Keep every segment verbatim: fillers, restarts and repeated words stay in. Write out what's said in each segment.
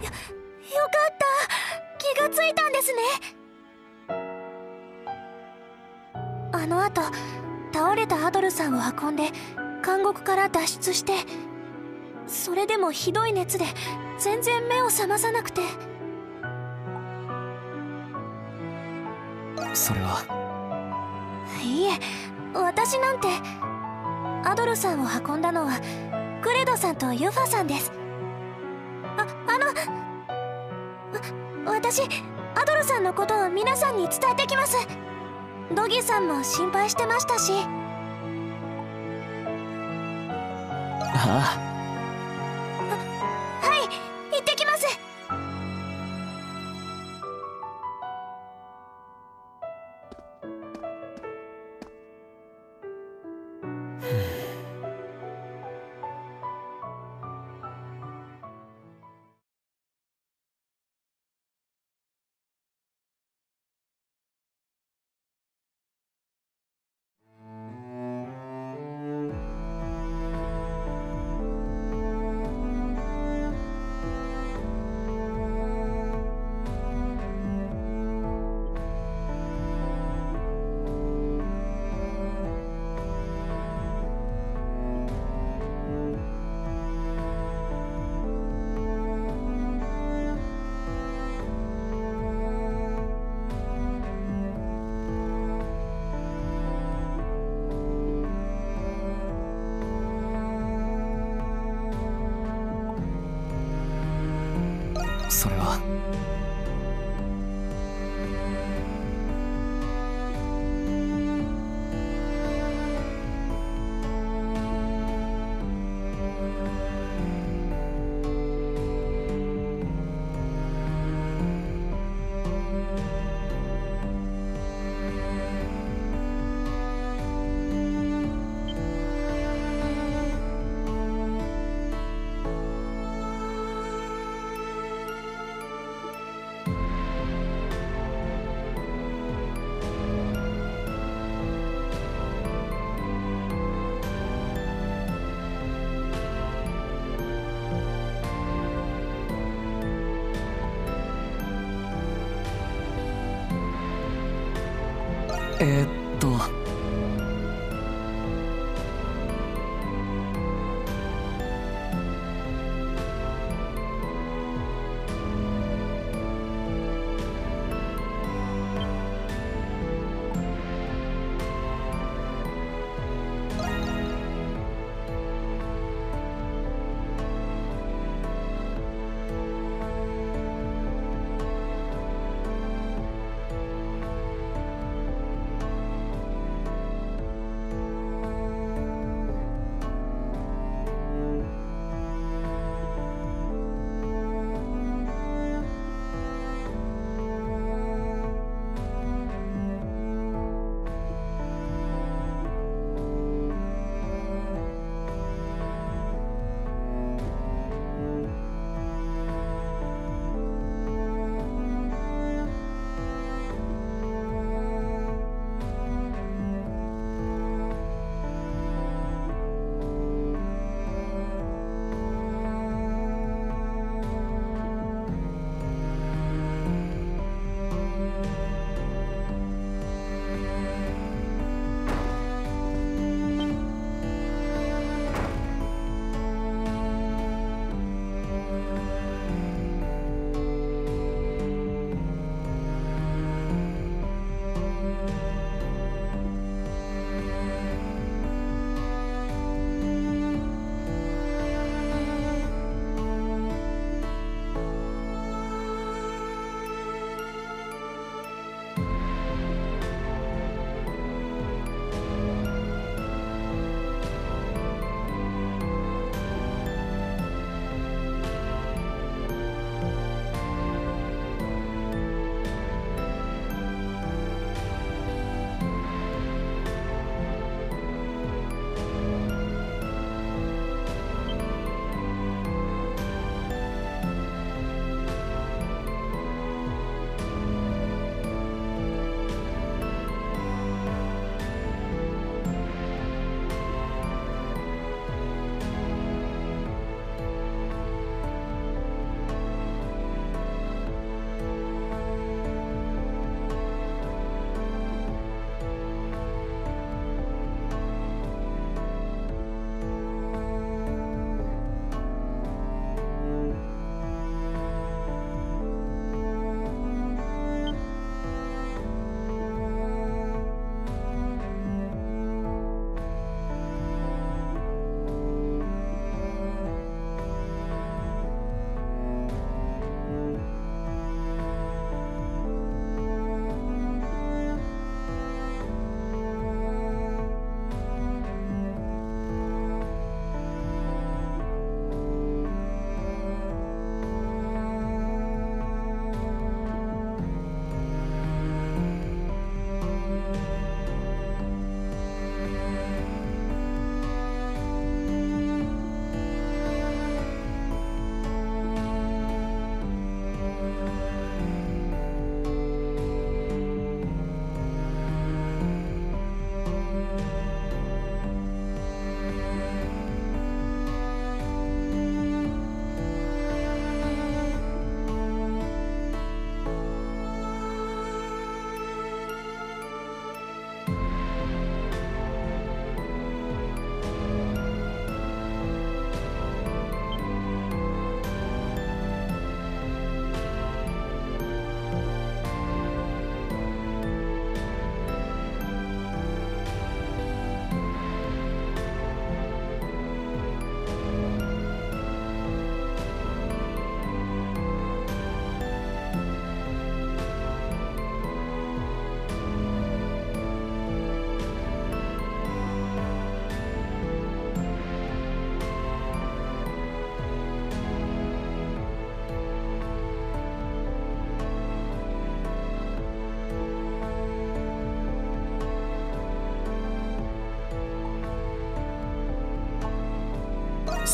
よかった、気がついたんですね。あの後倒れたアドルさんを運んで監獄から脱出して、それでもひどい熱で全然目を覚まさなくて。 それはいいえ、私なんて。アドルさんを運んだのはクレドさんとユファさんです。あ、あのわ私アドルさんのことを皆さんに伝えてきます。ドギさんも心配してましたし。 ああ、 はい、行ってきます。 それはえーっと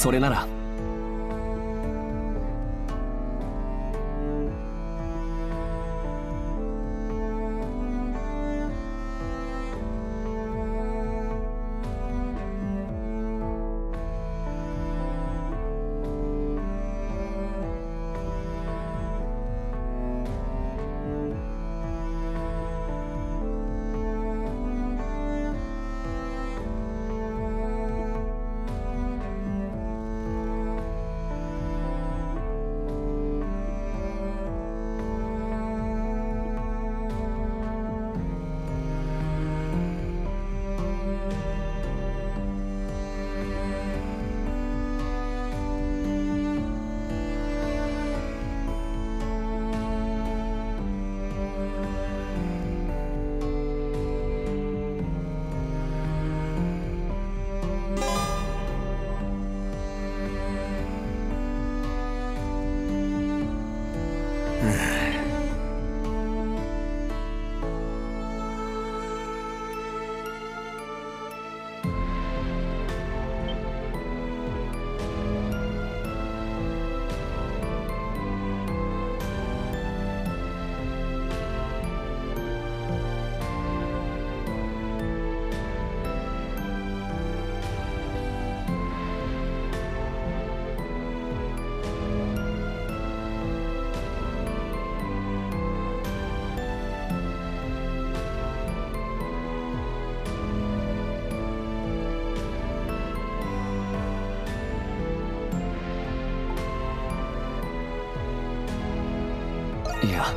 それなら。いや、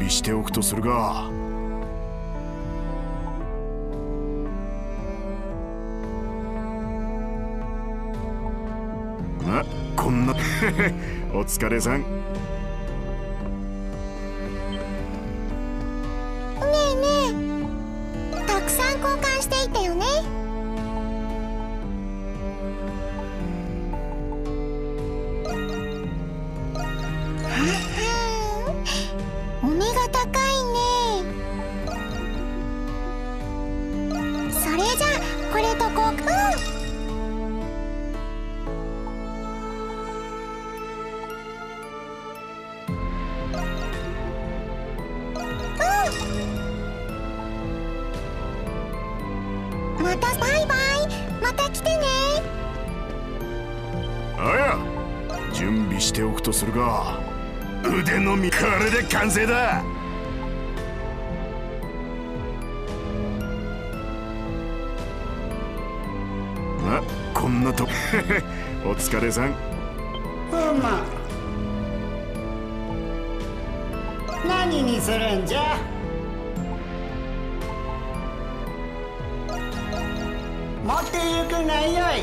備しておくとするが。あ、こんなお疲れさん。 ねえねえ、たくさん交換していったよね。お目が高いね。それじゃあこれと交換。またバイバイ、また来てね。 あや、準備しておくとするが、腕のみこれで完成だ。あ、こんなとお疲れさん。 うま、何にするんじゃ。持ってゆくがよい。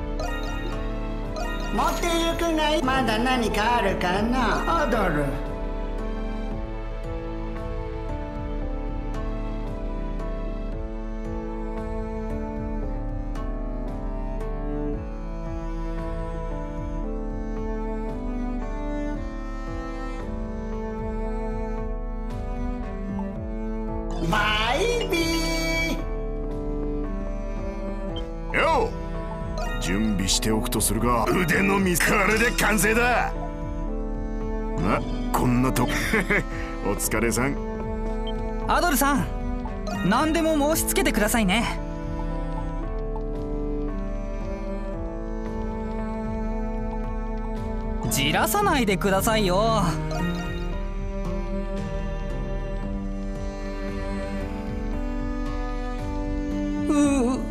持ってゆくがいい。まだ何かあるかな、アドル。バイビー。 よう、準備しておくとするが、腕のみこれで完成だ。あ、こんなとお疲れさん。 アドルさん、何でも申し付けてくださいね。じらさないでくださいよ。うう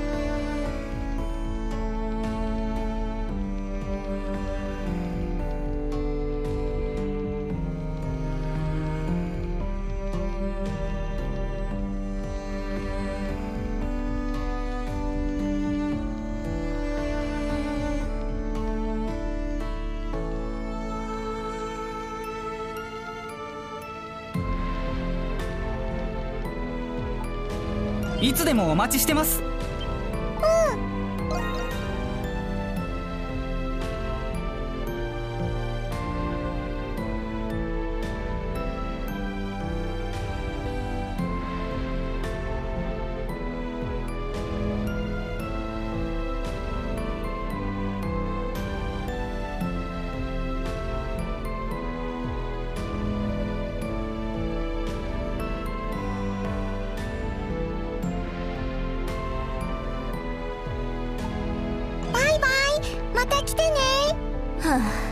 いつでもお待ちしてます。 バイバイ、また来てね。はあ。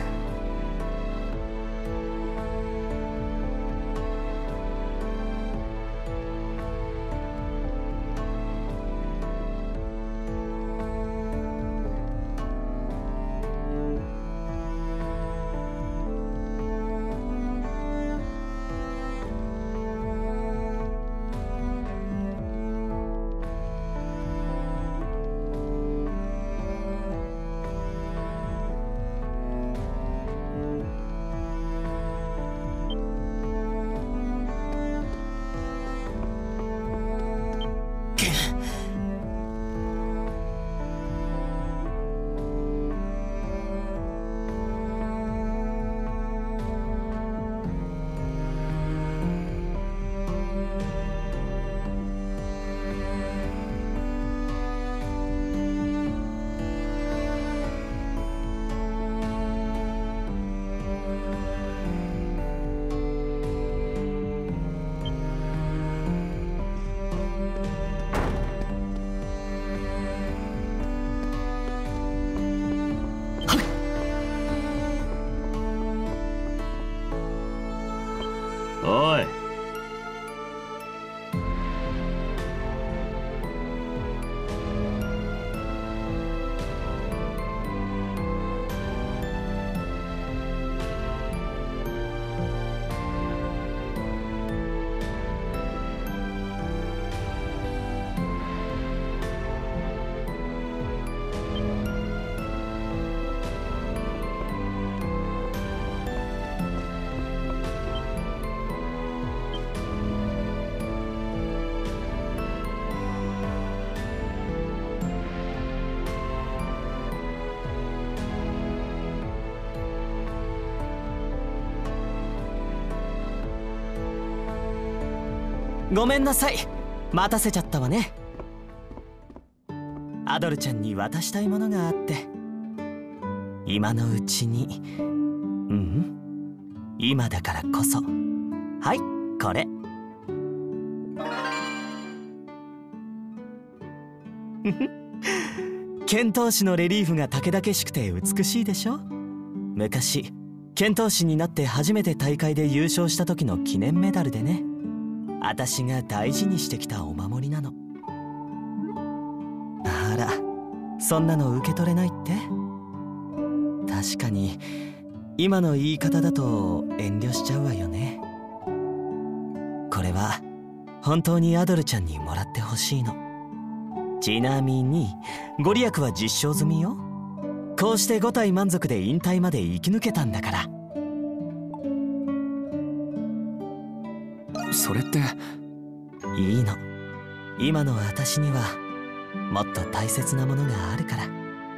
ごめんなさい、待たせちゃったわね。アドルちゃんに渡したいものがあって、今のうちに。うん、今だからこそ。はい、これ。剣闘士のレリーフがたけだけしくて美しいでしょ。昔剣闘士になって初めて大会で優勝した時の記念メダルでね、私が大事にしてきたお守りなの。あら、そんなの受け取れないって？確かに今の言い方だと遠慮しちゃうわよね。これは本当にアドルちゃんにもらってほしいの。ちなみにご利益は実証済みよ。こうしてご体満足で引退まで生き抜けたんだから。 それっていいの。今の私にはもっと大切なものがあるから。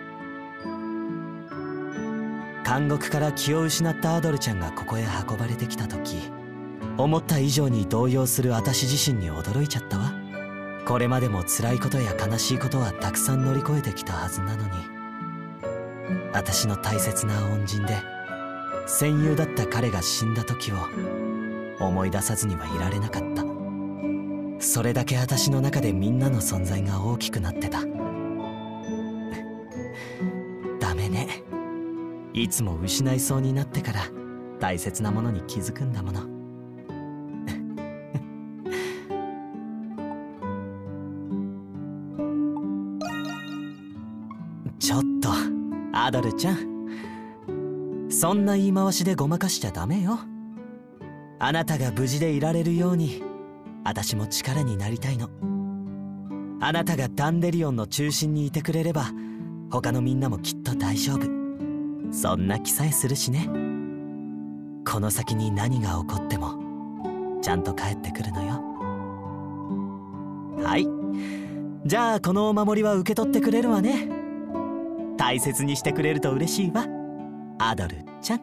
監獄から気を失ったアドルちゃんがここへ運ばれてきた時、思った以上に動揺する私自身に驚いちゃったわ。これまでも辛いことや悲しいことはたくさん乗り越えてきたはずなのに、私の大切な恩人で戦友だった彼が死んだ時を思い出さずにはいられなかった。それだけ私の中でみんなの存在が大きくなってた。ダメね。いつも失いそうになってから大切なものに気づくんだもの。ちょっとアドルちゃん、そんな言い回しでごまかしちゃダメよ。あなたが無事でいられるように私も力になりたいの。あなたがダンデリオンの中心にいてくれれば他のみんなもきっと大丈夫。そんな気さえするしね。この先に何が起こってもちゃんと帰ってくるのよ。はい、じゃあこのお守りは受け取ってくれるわね。大切にしてくれると嬉しいわ、アドルちゃん。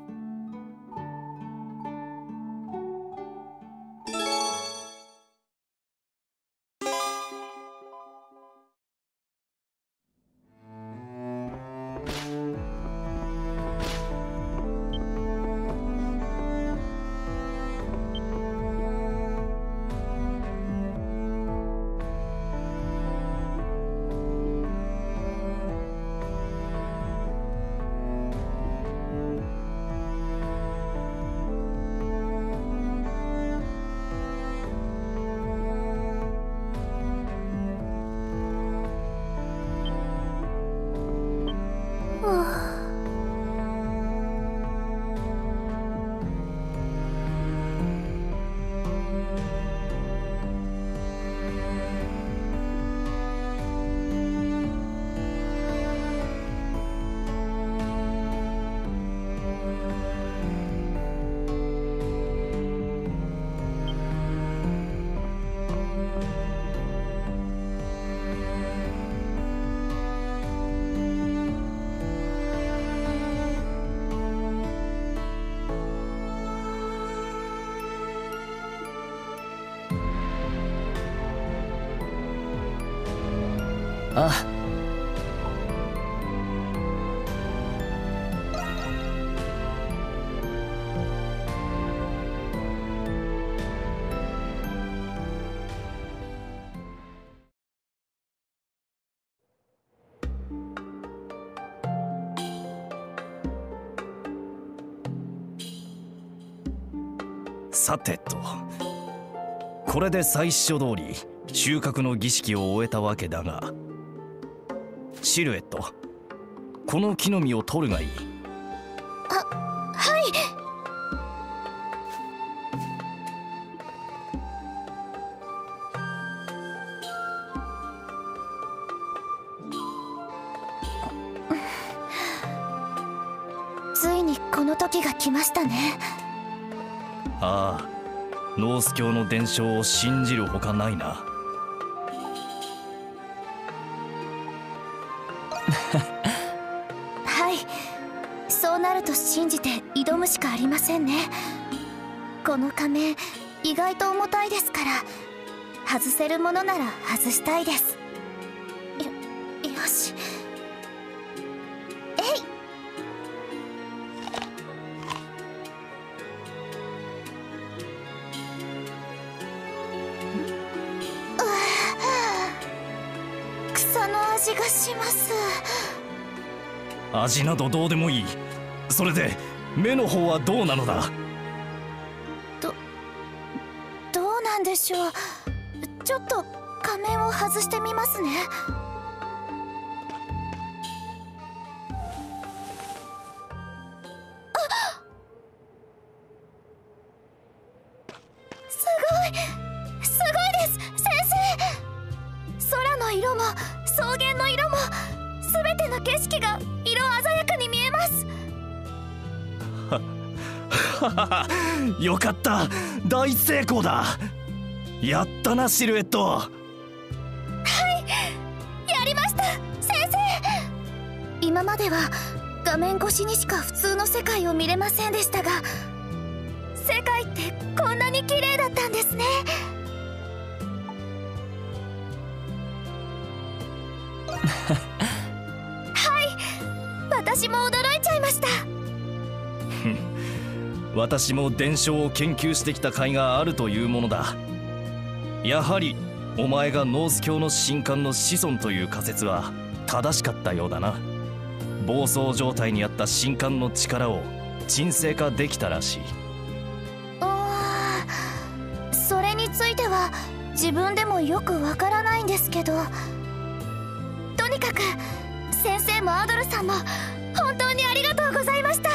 ああ。 さてと、これで祭司書通り収穫の儀式を終えたわけだが、シルエット、この木の実を取るがいい。 は、はい。ついにこの時が来ましたね。 ああ、ノース教の伝承を信じるほかないな。 はい、そうなると信じて挑むしかありませんね。この仮面意外と重たいですから、 外せるものなら外したいです。よ、よし。えい。草の味がします。 味などどうでもいい。それで目の方はどうなのだ。 どどうなんでしょう。ちょっと仮面を外してみますね。あ、すごいすごいです先生。空の色も草原の色も全ての景色が色鮮やかに見えます。 よかった、大成功だ。やったなシルエット。 はい、やりました先生。今までは画面越しにしか普通の世界を見れませんでしたが、世界ってこんなに綺麗だったんですね。はい、私も驚いちゃいました。 私も伝承を研究してきた甲斐があるというものだ。やはりお前がノース教の神官の子孫という仮説は正しかったようだな。暴走状態にあった神官の力を沈静化できたらしい。 あー、それについては自分でもよくわからないんですけど、とにかく先生もアドルさんも本当にありがとうございました。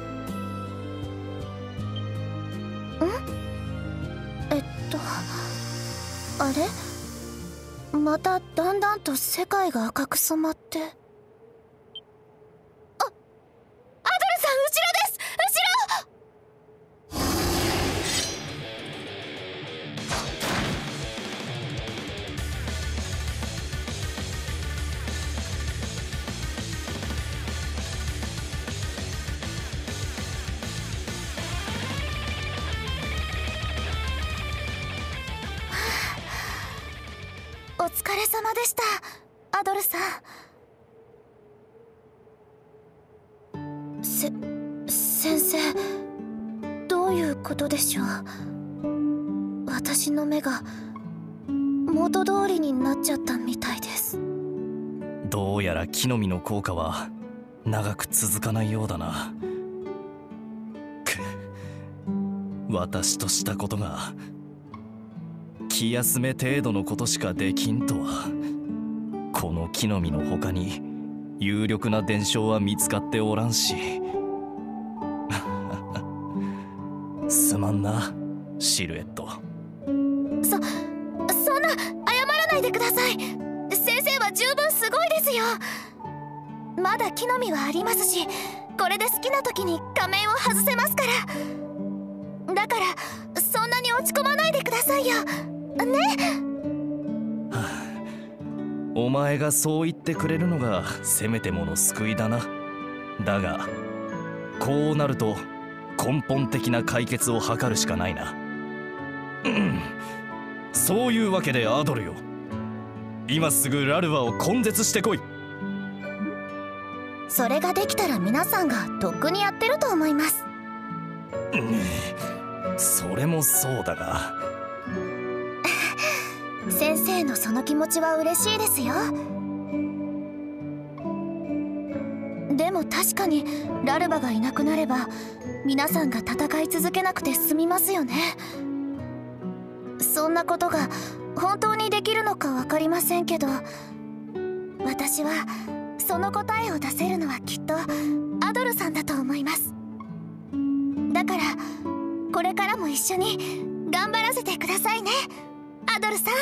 ん？えっとあれ？まただんだんと世界が赤く染まって。あ、アドルさん後ろです後ろ！お疲れ様でした、アドルさん。せ、先生、どういうことでしょう。私の目が元通りになっちゃったみたいです。 どうやら木の実の効果は長く続かないようだな。く、私としたことが気休め程度のことしかできんとは。この木の実の他に有力な伝承は見つかっておらんし。すまんなシルエット。 そ、そんな謝らないでください。先生は十分すごいですよ。まだ木の実はありますし、これで好きな時に仮面を外せますから。だからそんなに落ち込まないでくださいよね。 はあ、お前がそう言ってくれるのがせめてもの救いだな。だがこうなると根本的な解決を図るしかないな。うん、そういうわけでアドルよ、今すぐラルバを根絶してこい。 それができたら皆さんがとっくにやってると思います。 うん、それもそうだが先生のその気持ちは嬉しいですよ。でも確かにラルバがいなくなれば皆さんが戦い続けなくて済みますよね。そんなことが本当にできるのか分かりませんけど、私はその答えを出せるのはきっとアドルさんだと思います。だからこれからも一緒に頑張らせてくださいね、アドルさん。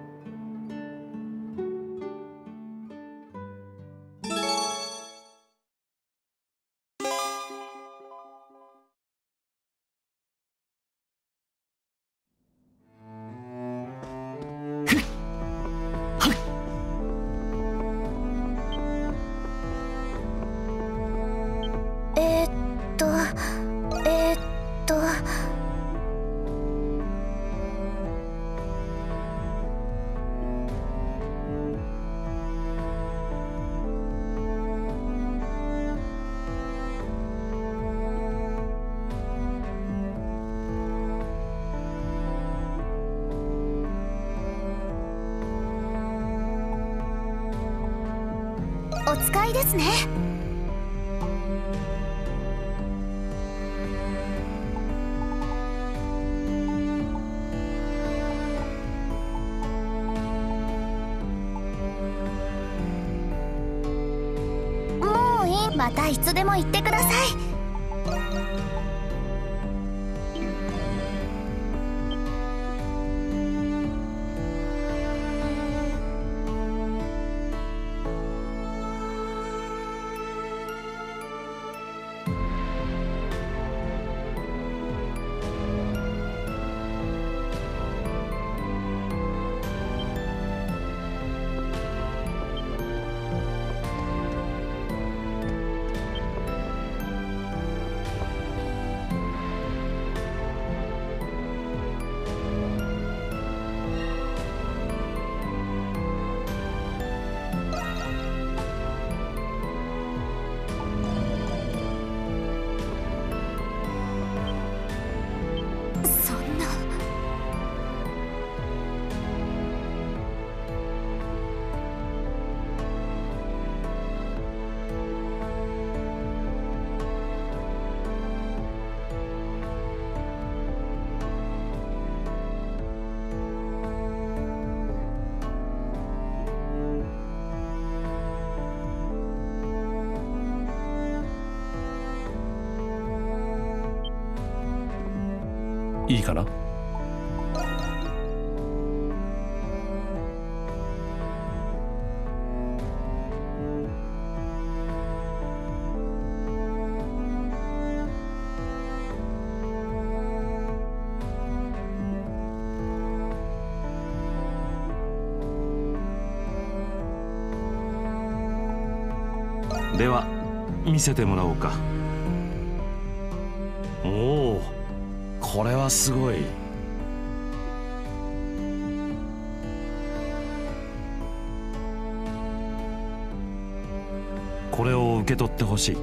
えーっとえーっとお使いですね。もういい。またいつでも言ってください。 いいかな。では見せてもらおうか。おお、これはすごい。これを受け取ってほしい。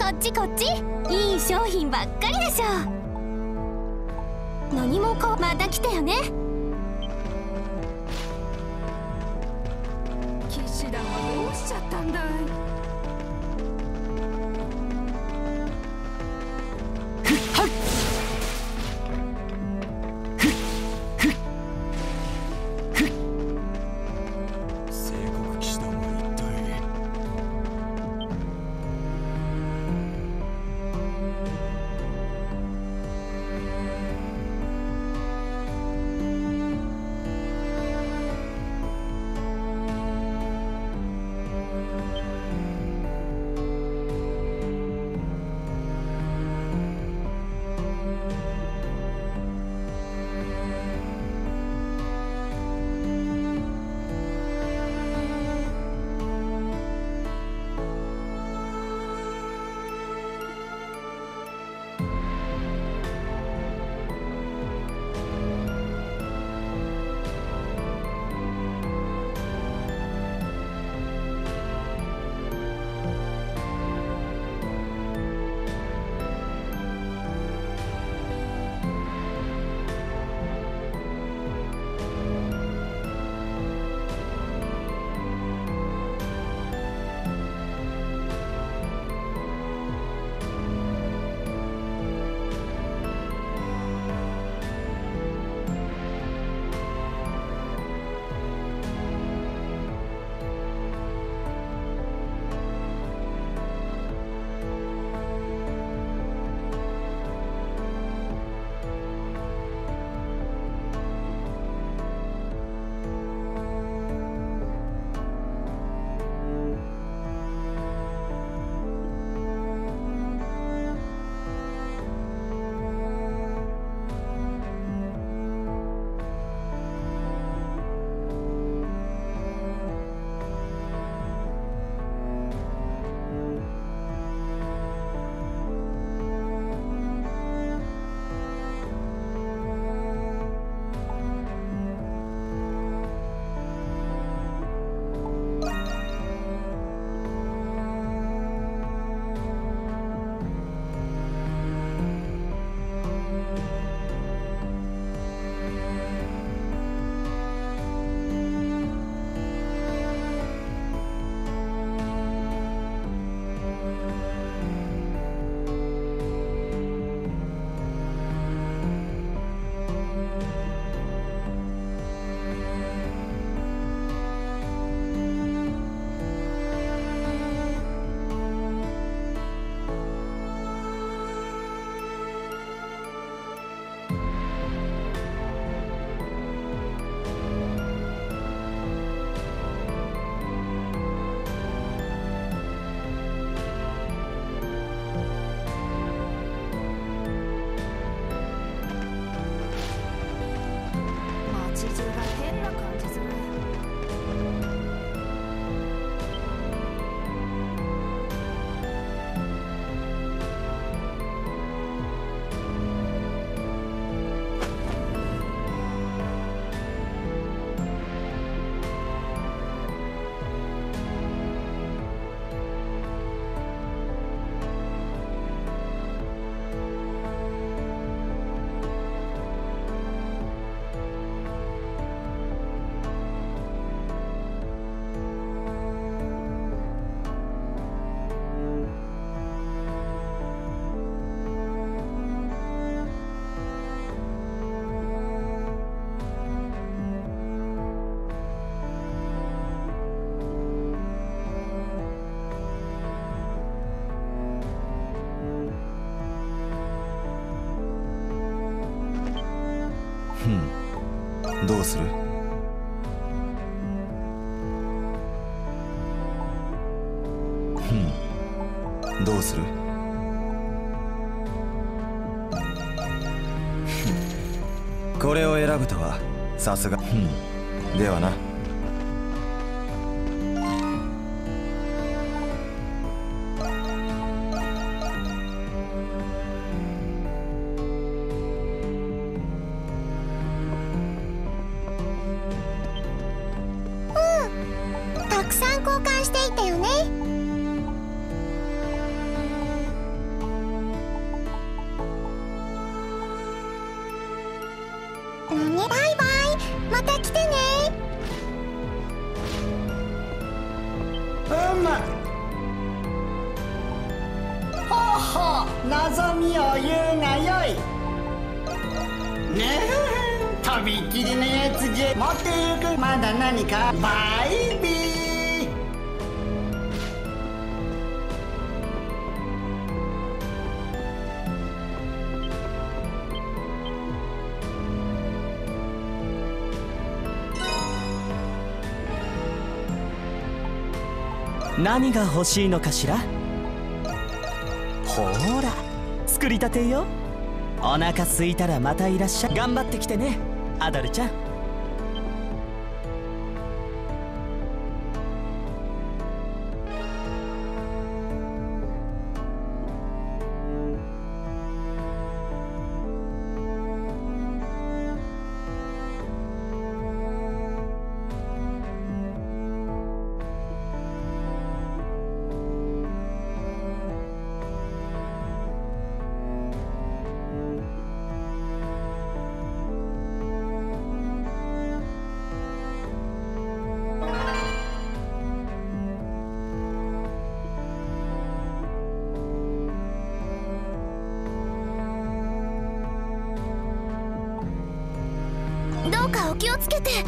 っちこっち、いい商品ばっかりでしょ。何もかまた来たよね。 騎士団はどうしちゃったんだい。 どうする？ふん、どうする？これを選ぶとはさすが。ふん、ではな。 たくさん交換していったよね。 ね、バイバイ、また来てね。 うむ。ほうほう、望みを言うがよい。ねえ、とびっきりのやつじゃ持ってゆく。まだ何か。バイビー。 何が欲しいのかしら。ほーら、作りたてよ。お腹すいたらまたいらっしゃい。頑張ってきてね、アドルちゃん。 どうかお気をつけて。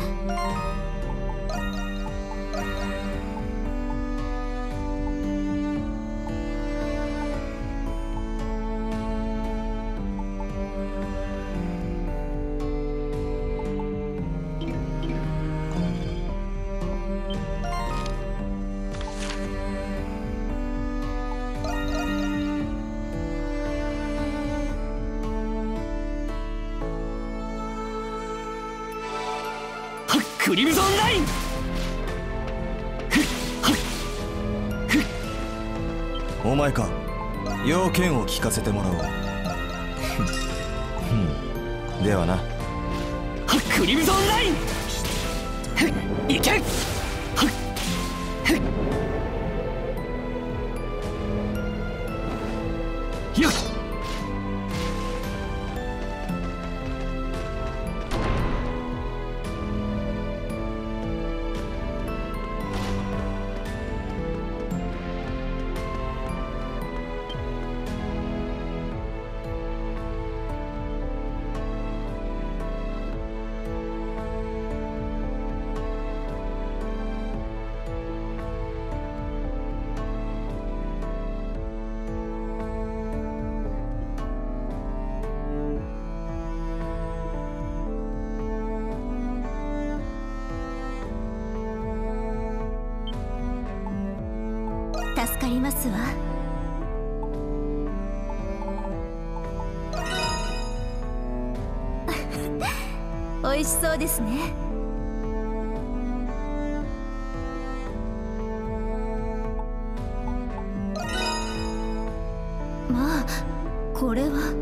クリムゾンライン。 お前か。要件を聞かせてもらおう。ではな。 クリムゾンライン。いけ。よっ。 助かりますわ。美味しそうですね。まあこれは。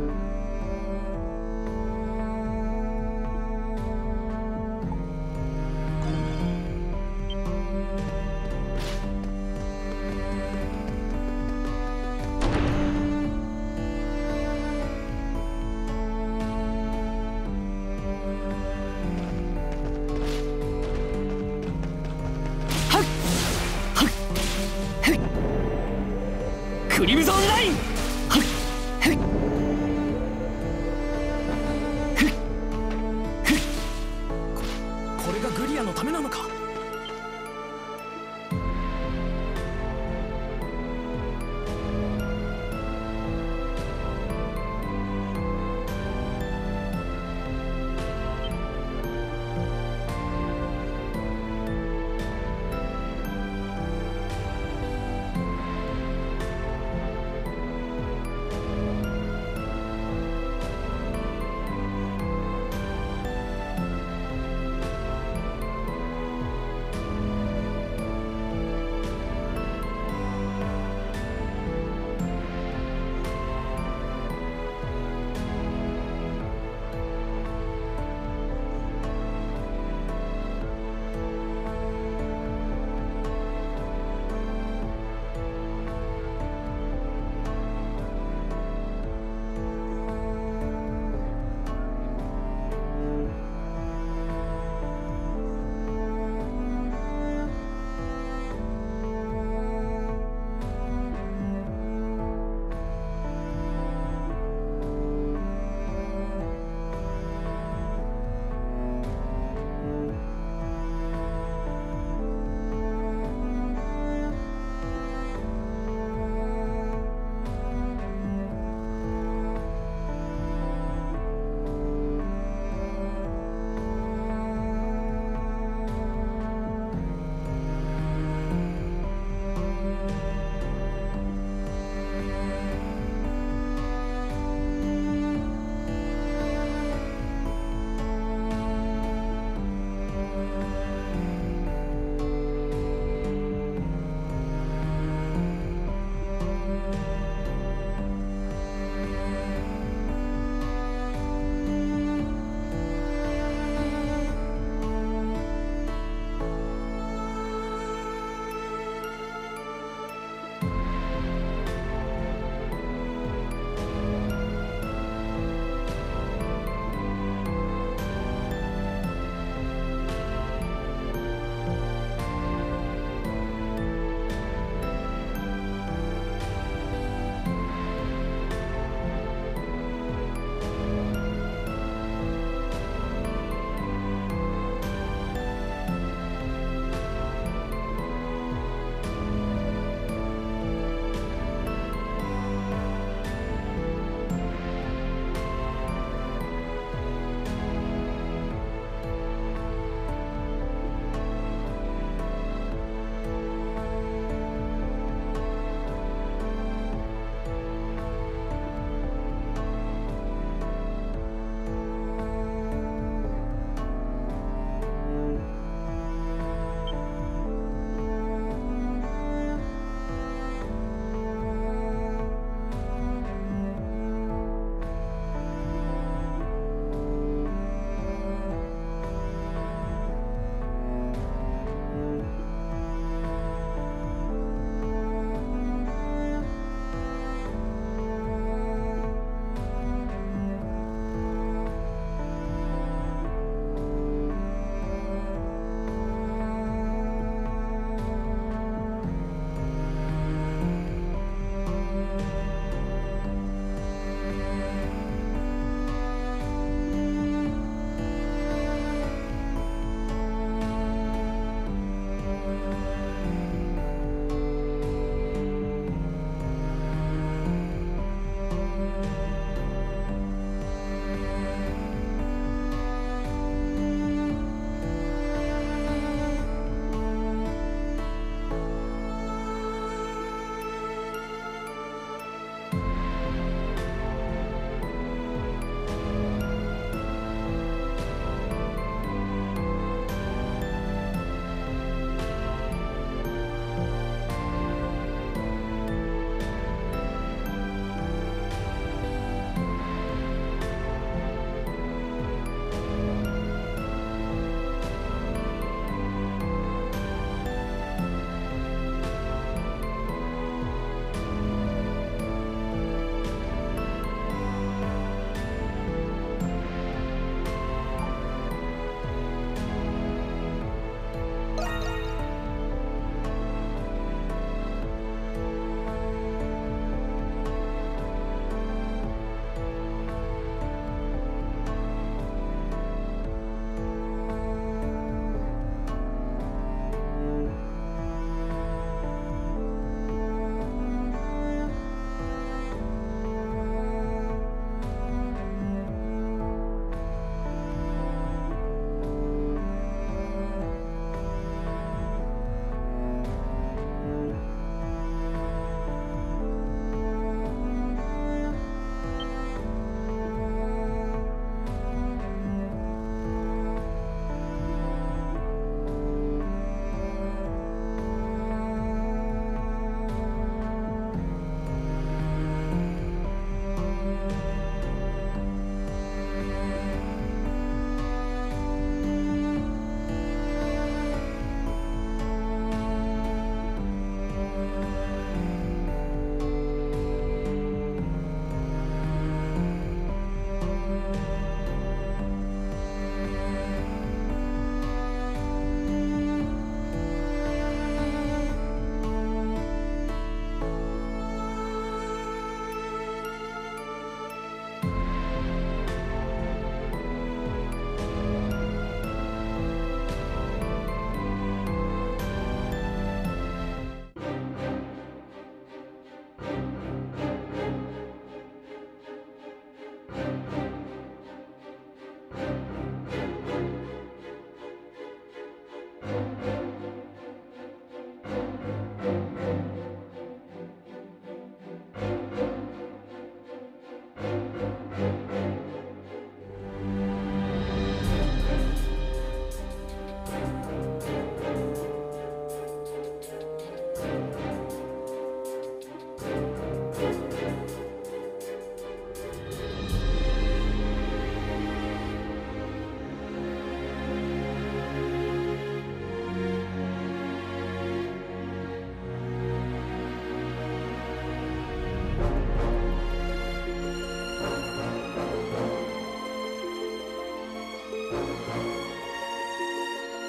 クリムゾンライン。これがグリアのためなのか。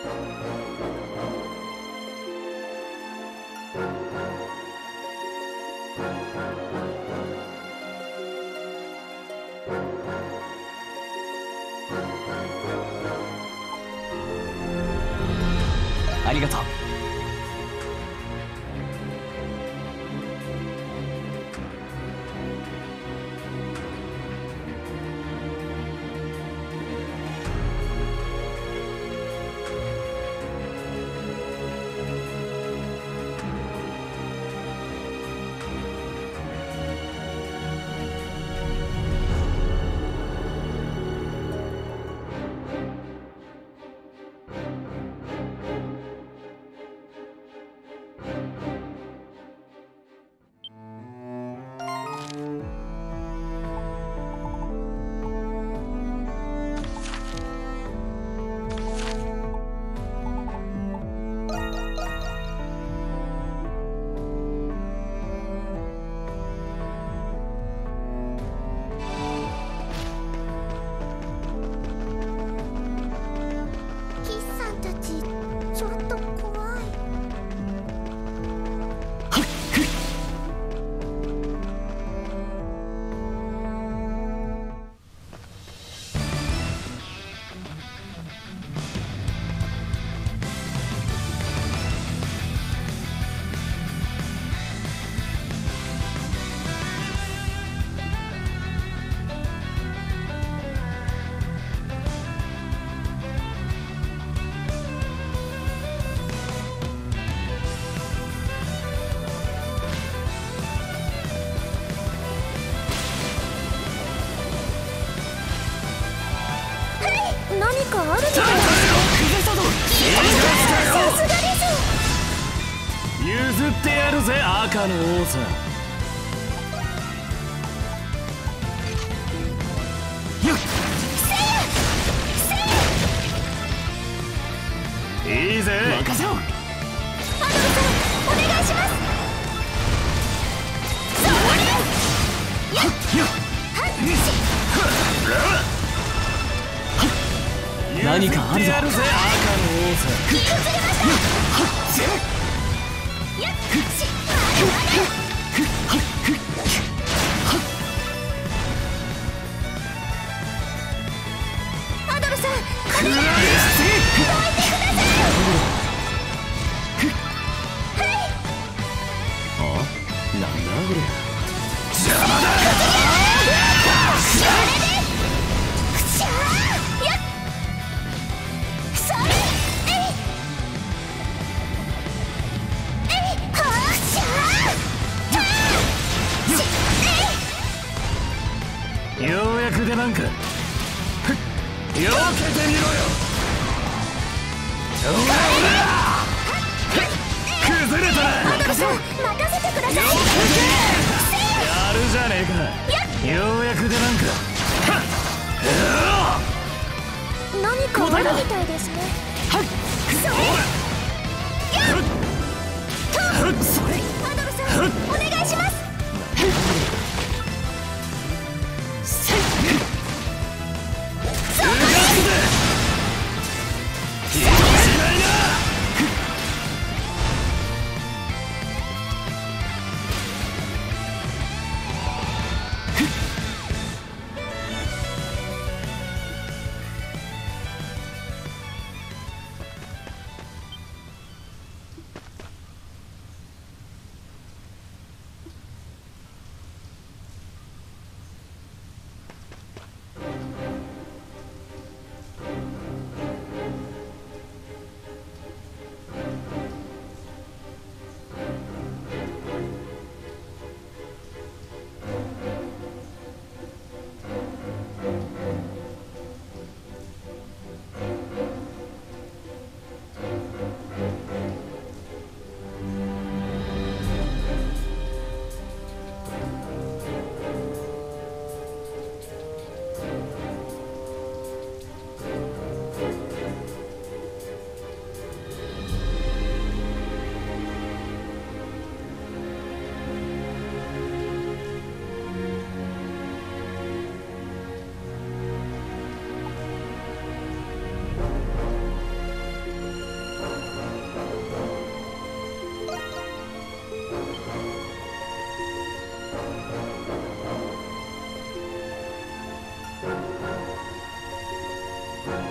ありがとう。 何かあるみたいだ。さすがです。 譲ってやるぜ赤の王さん。よっいいぜ任せろ。アドルさんお願いします。それよっよっ何かあるぞ。 やるぜ赤の王さん。 気をつけました。アドルさんお願いします。どいてください。はいあ、なんだこれ。邪魔だ。 それでくしゃーやっそれえいえいはーしゃーたーしようやく出番か。よけてみろよ。崩れたな。 アドルさん任せてください。 やるじゃねえか。ようやく出番か。 何かあるみたいですね。それやっとそれアドルさんお願いします。そこ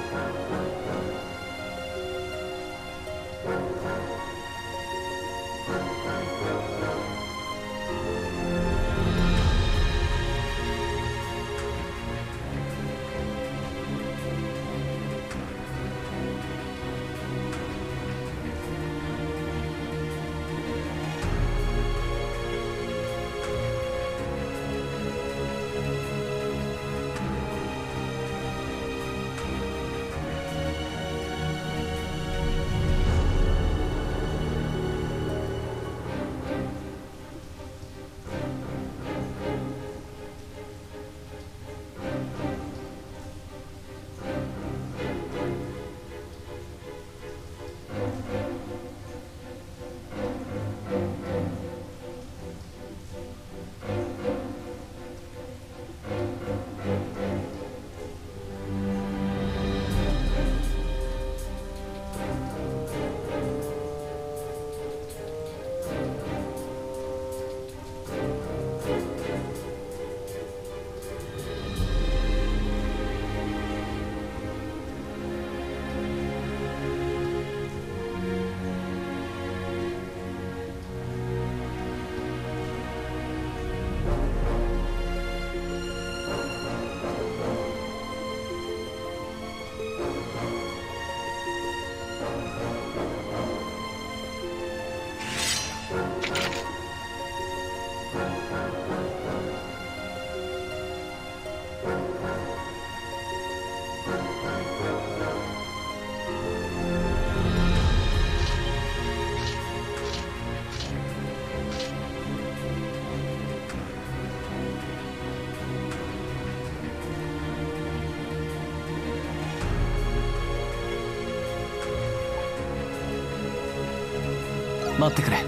待ってくれ。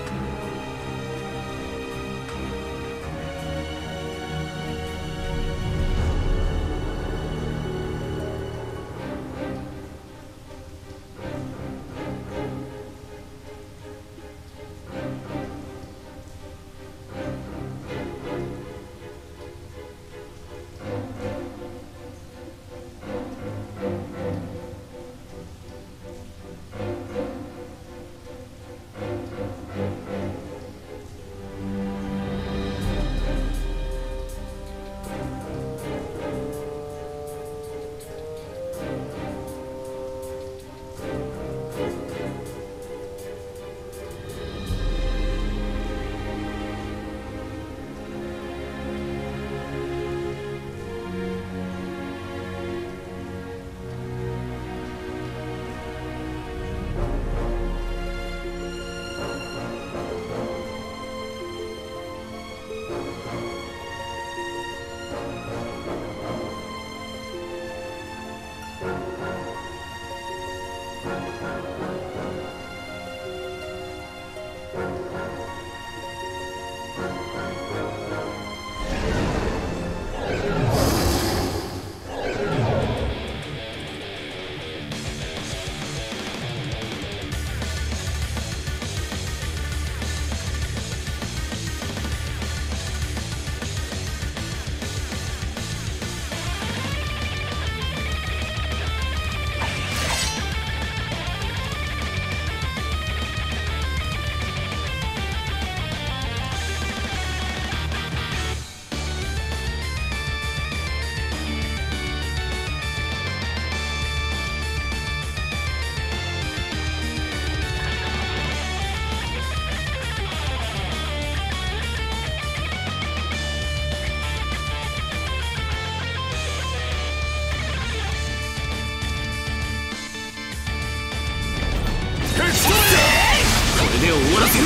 で終わらせる。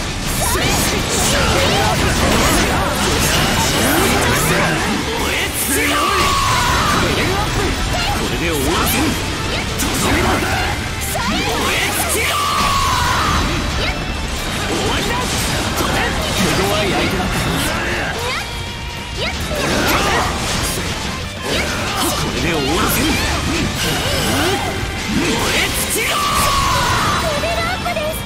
これで終わらせる。とどめだ。燃え尽きろ。終わりだ。手強い相手だった。これで終わらせる。燃え尽きろ。 レベルアップです。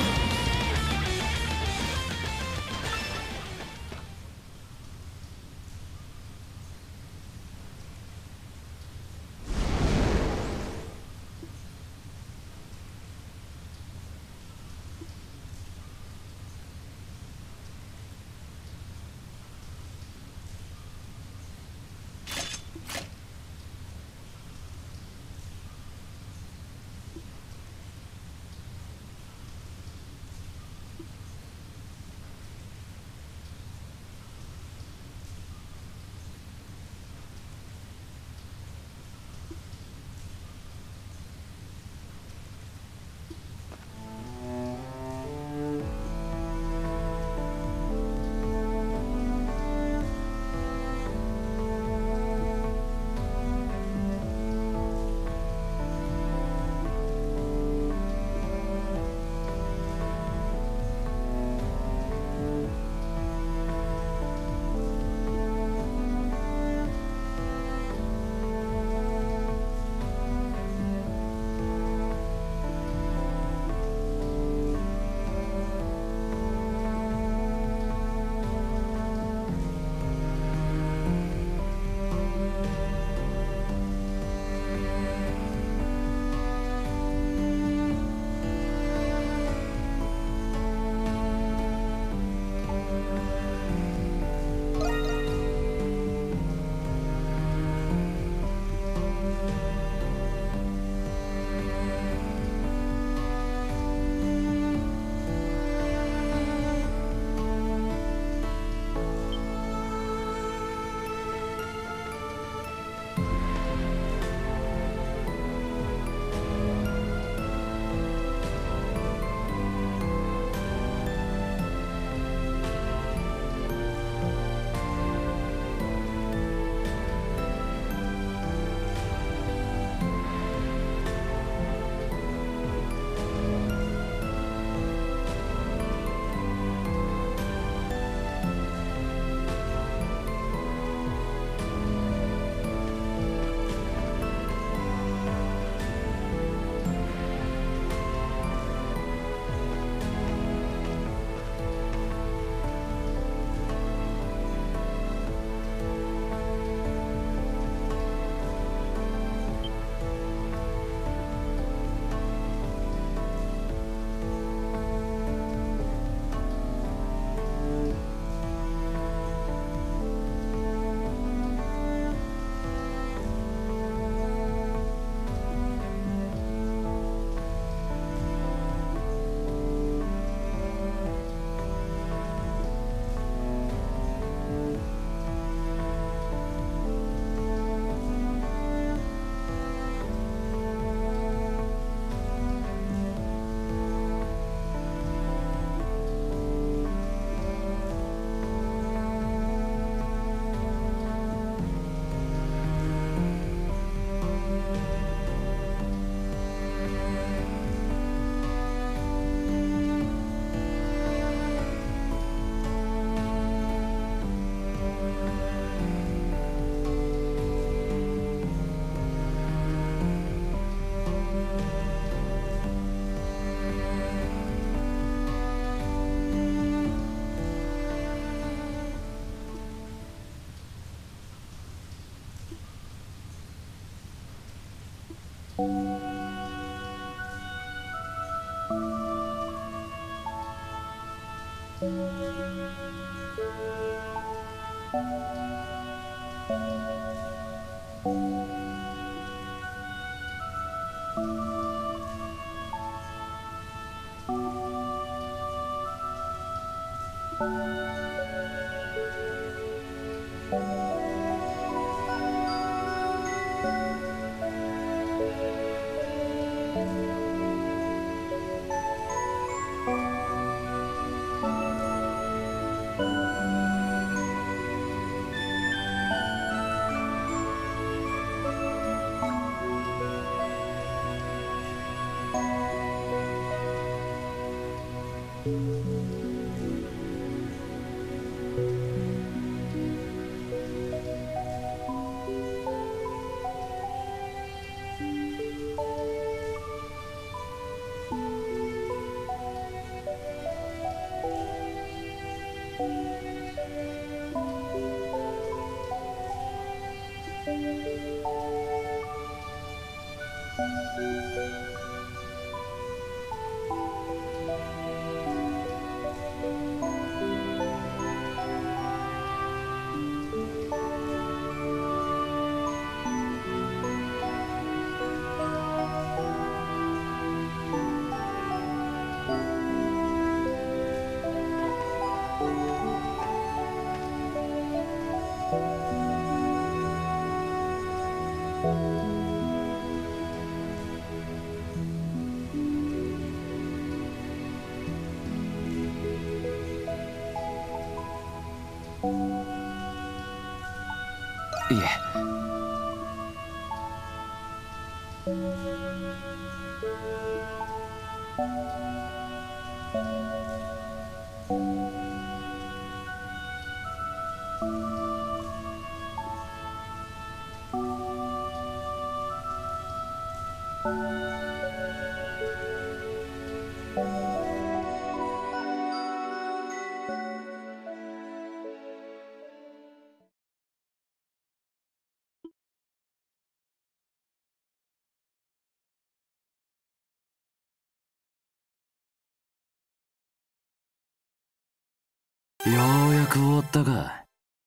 いえ。ようやく終わったか。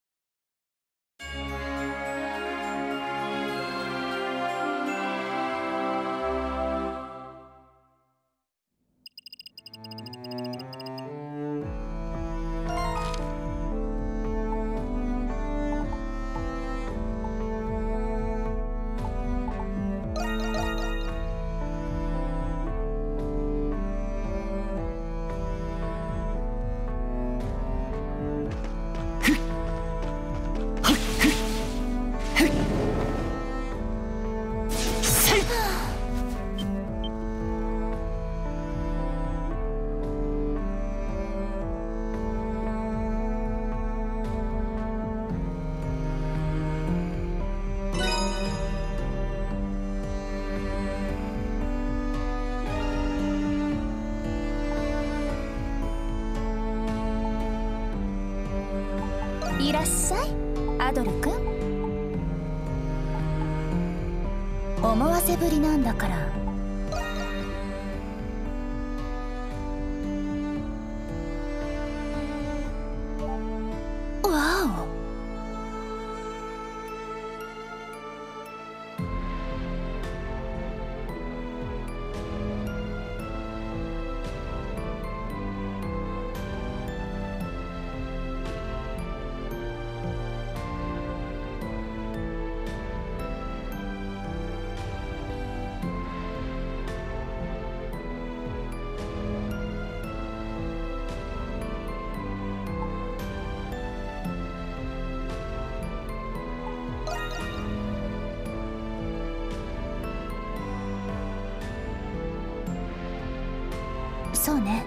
いらっしゃい、アドルくん。思わせぶりなんだから。わお。そうね。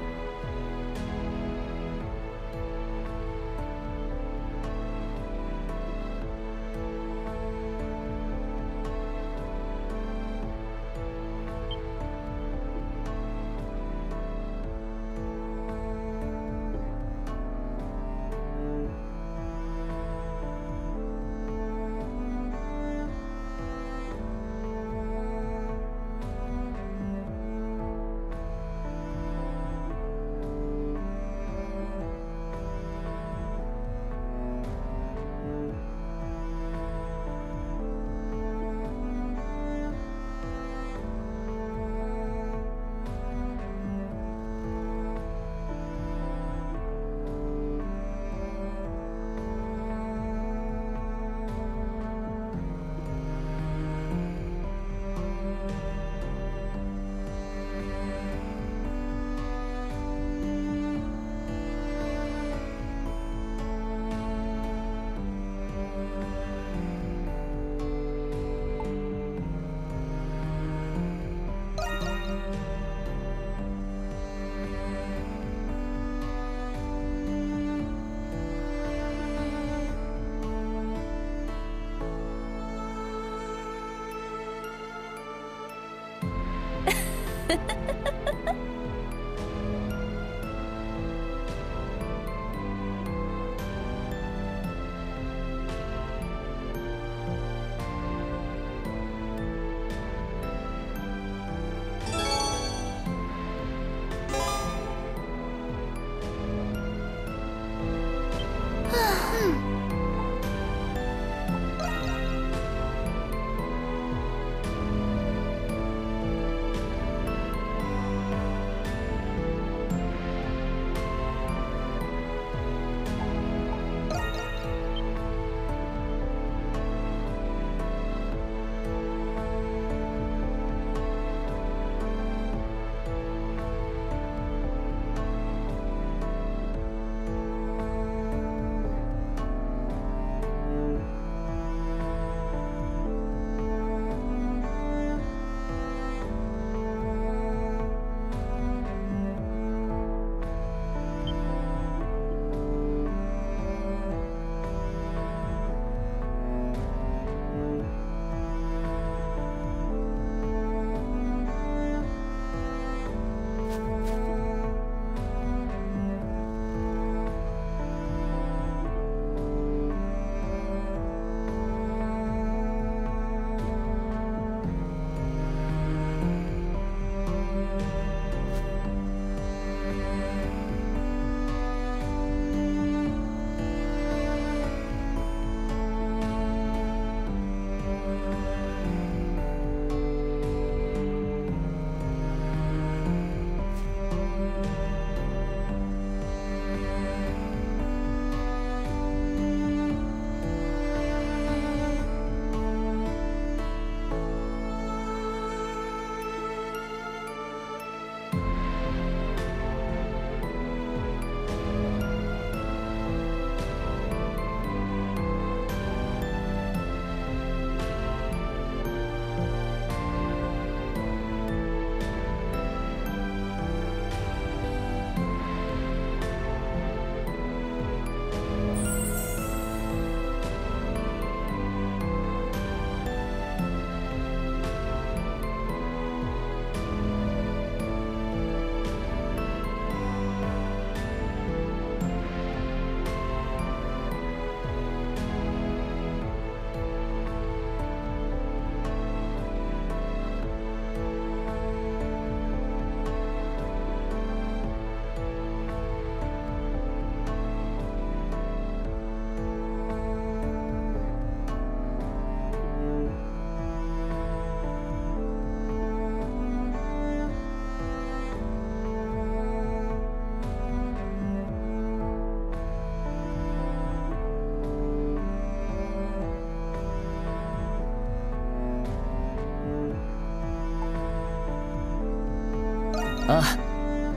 ああ。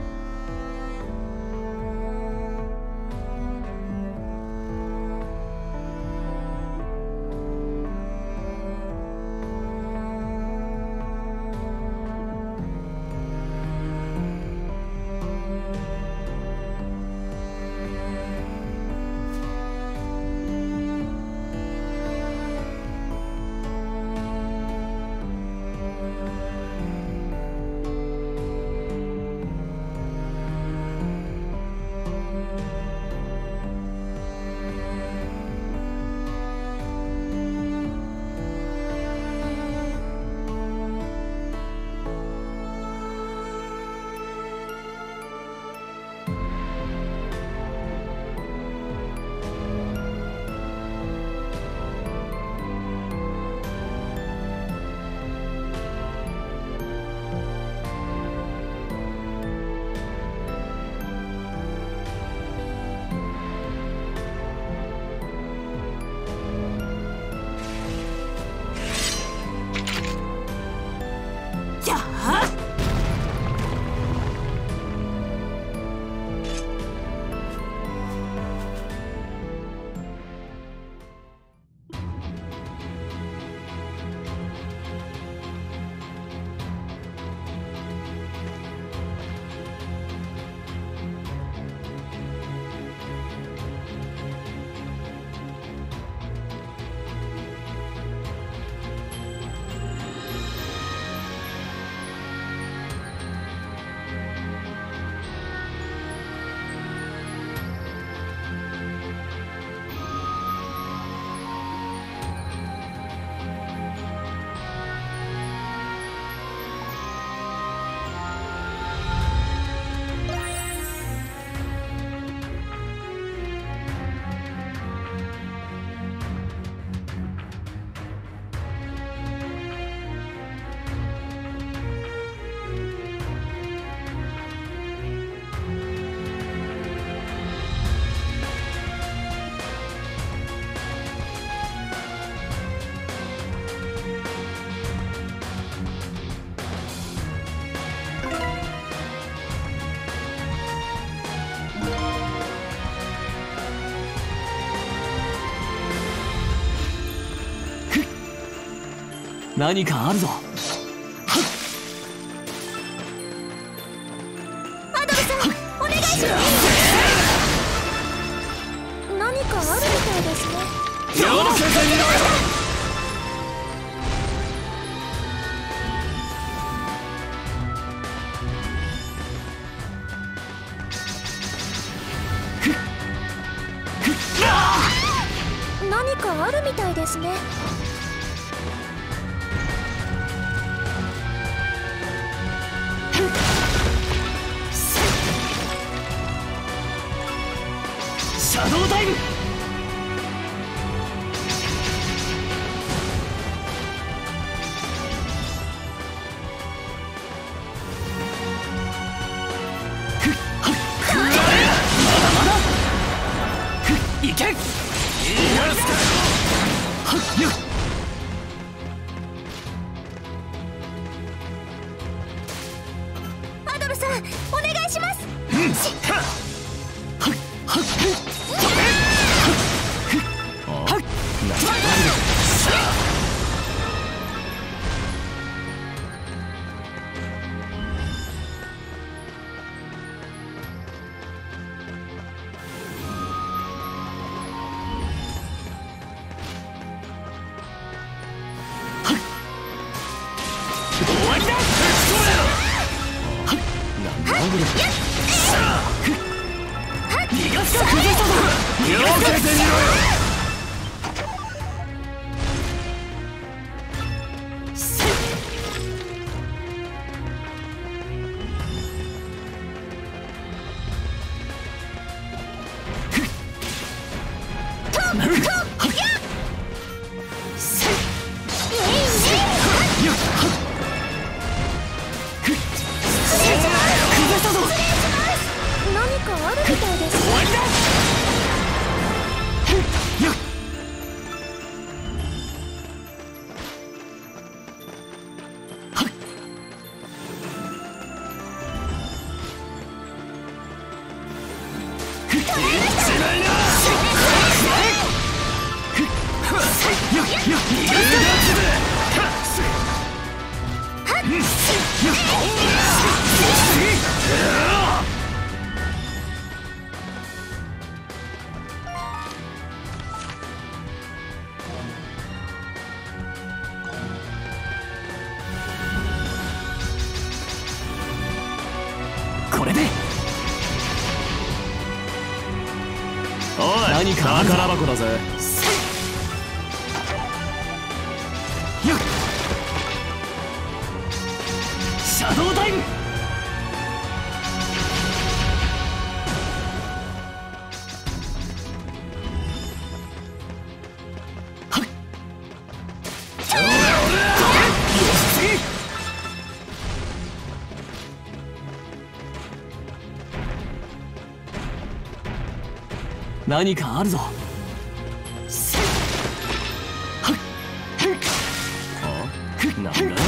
何かあるぞ。 アドルさん、お願いします。何かあるみたいですね。 よー先生にろよ。 何かあるみたいですね。 シャドウダイブ。いけ。 アドルさん、お願いします。 終わりだ。逃がすか。崩したぞ。よけてみろよ。何かあるみたいです。終わりだ。 これでおい、何か宝箱だぜ。 シャドウタイム。 何かあるぞ。なんだよ。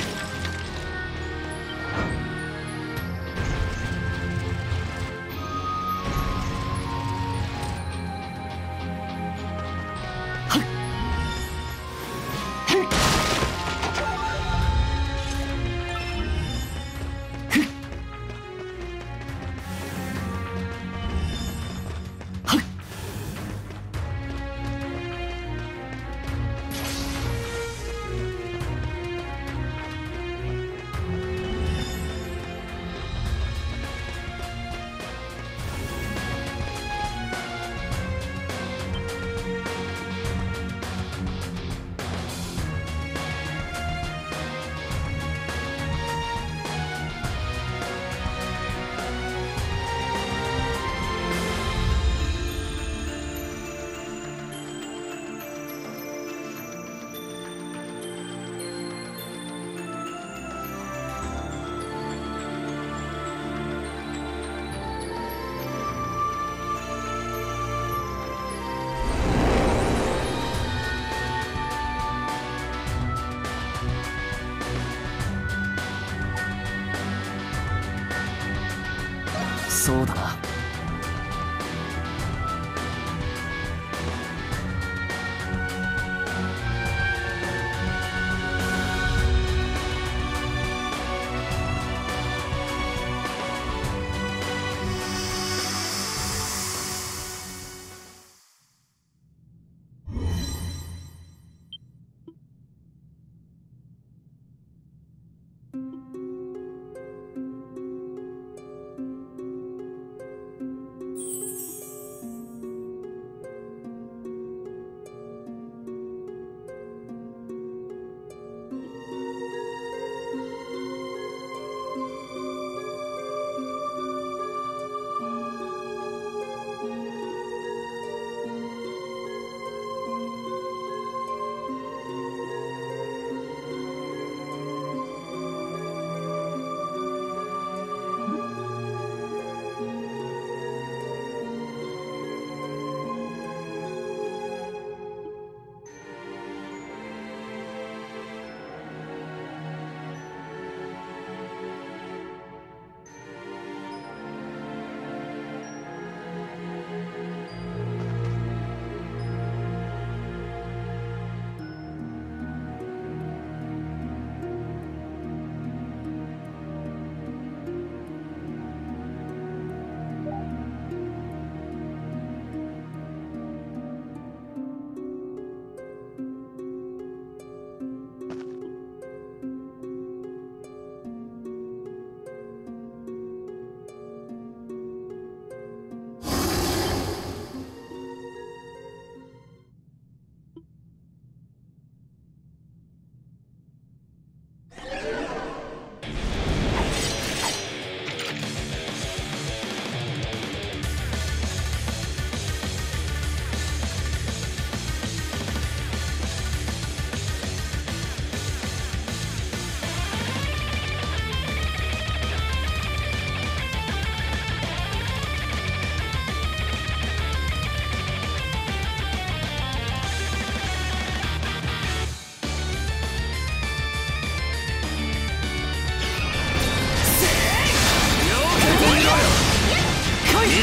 そうだな。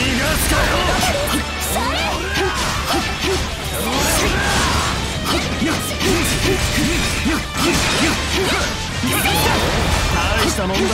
よっ大したもんだね。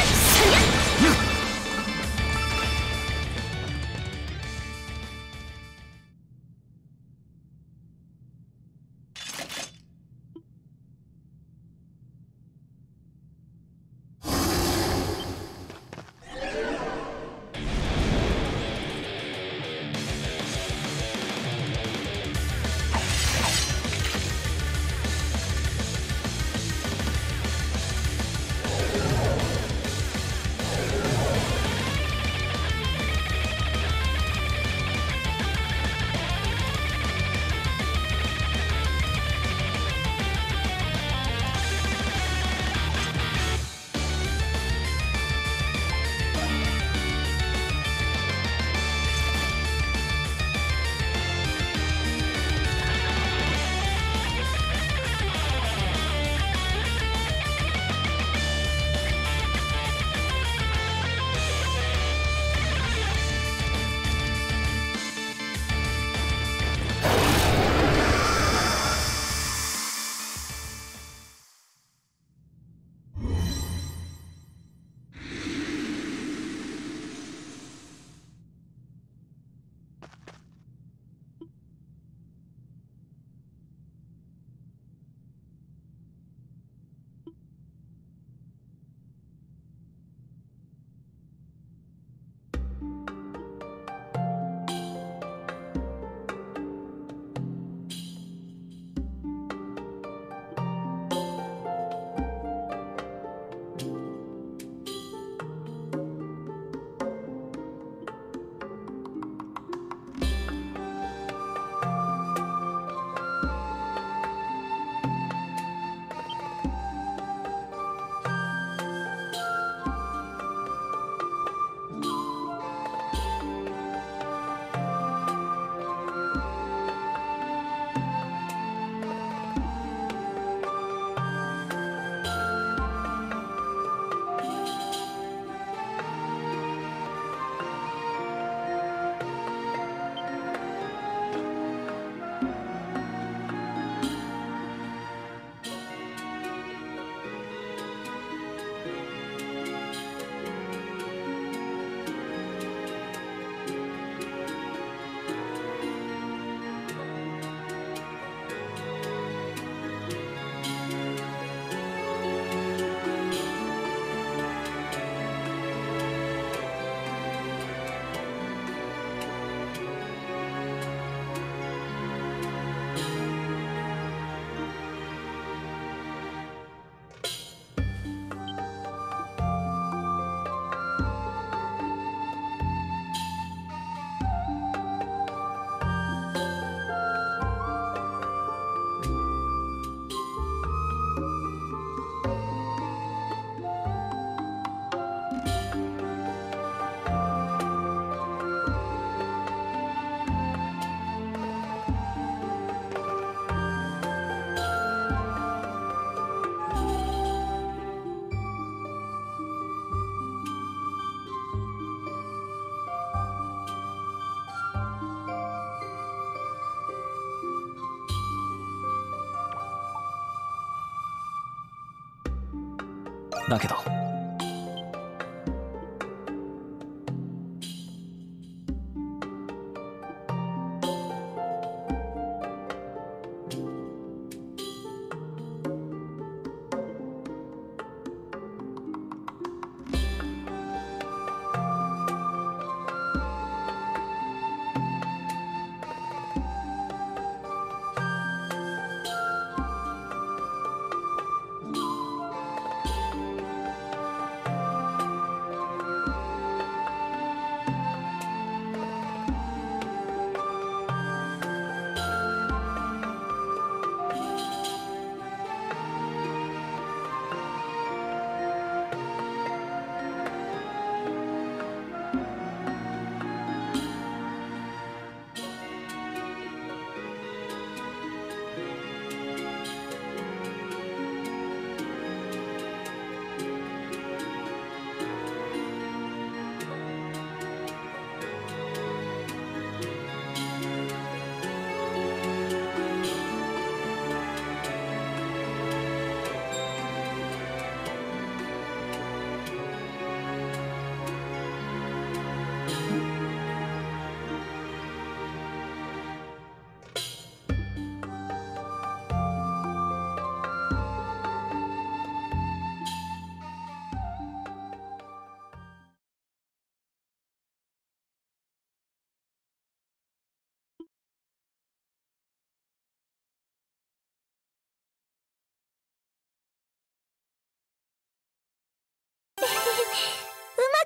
だけど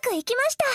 くいきました。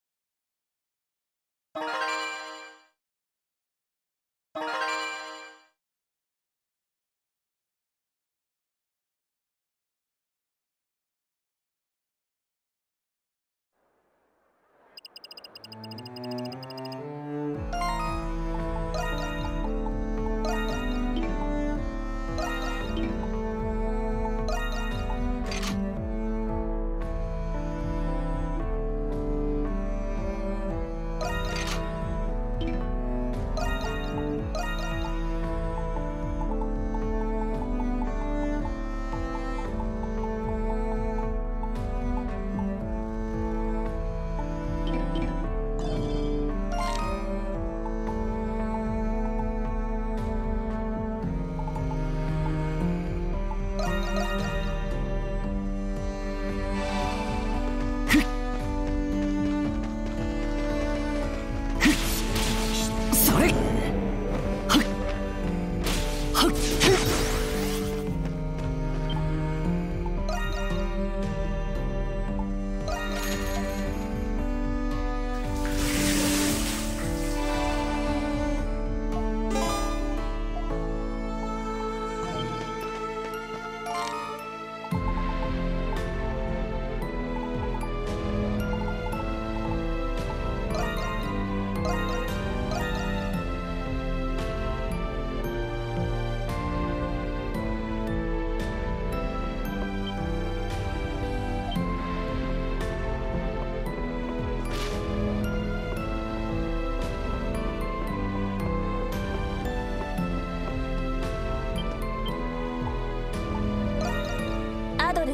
アドル、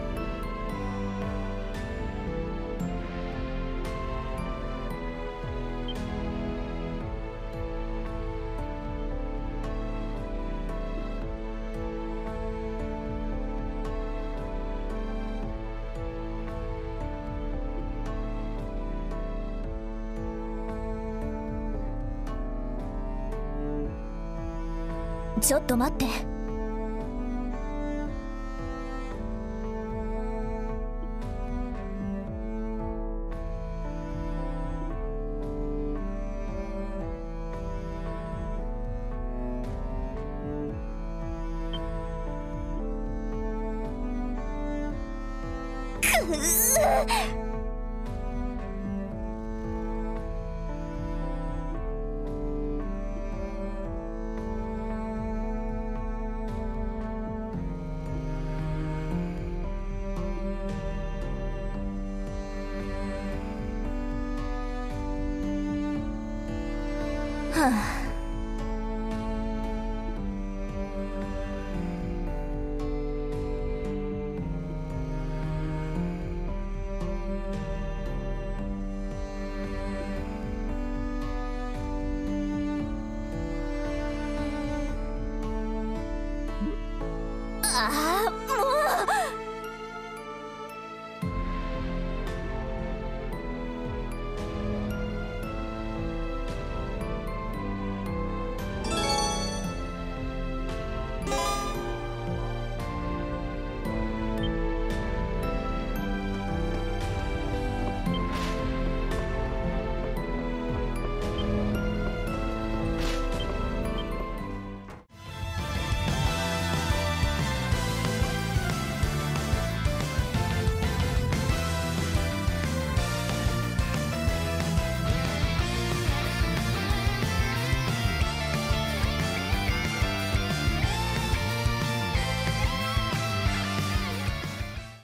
ちょっと待って。くぅはあ